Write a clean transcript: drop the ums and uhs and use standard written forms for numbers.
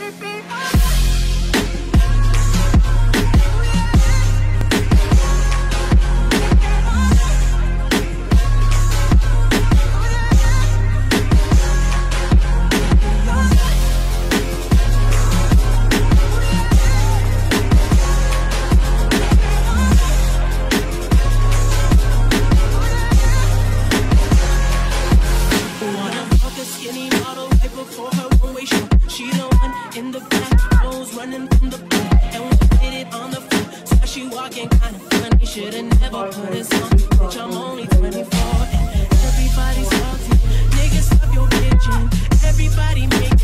In the back, nose running from the back, and we did it on the floor. So she walking kinda funny, should've never put this on. Bitch, I'm only 24, and everybody's salty. Niggas, stop your bitching. Everybody make